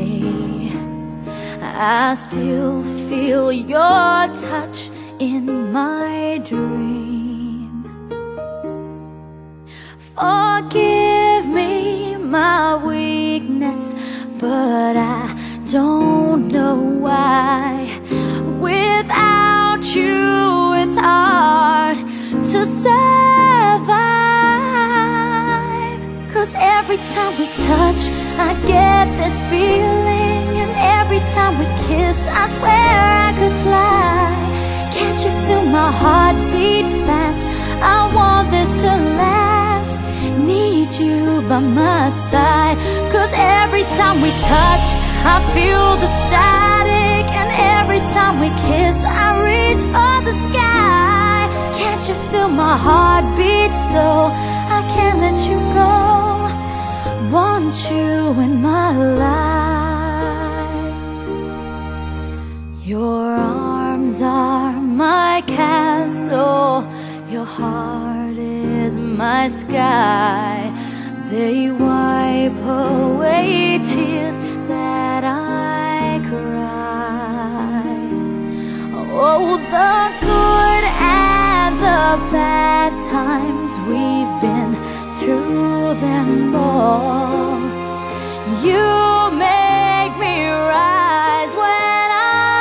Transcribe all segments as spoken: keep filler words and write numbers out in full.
day, I still feel your touch in my dream. Forgive me my weakness, but I don't know why. Without you, it's hard to survive. 'Cause every time we touch, I get this feeling, and every time we kiss, I swear I could fly. Can't you feel my heart beat fast? I want this to last. Need you by my side. 'Cause every time we touch, I feel the static, and every time we kiss, I reach for the sky. Can't you feel my heart beat so I can't let you go? Want you in my life. Your arms are my castle, your heart is my sky. They wipe away tears that I cried. Oh, the good and the bad times, we've been through them all. You make me rise when I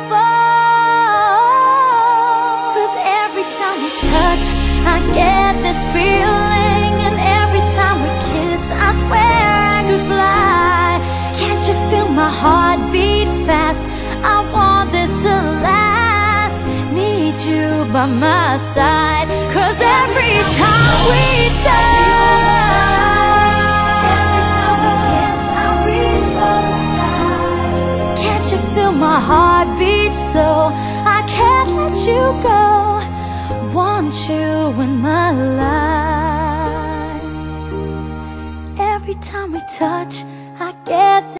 fall. 'Cause every time we touch, I get this feeling, and every time we kiss, I swear I could fly. Can't you feel my heart beat fast? I want this to last. Need you by my side. 'Cause every time we touch, every time we kiss, I reach for the sky. Can't you feel my heart beat so I can't let you go? Want you in my life. Every time we touch, I get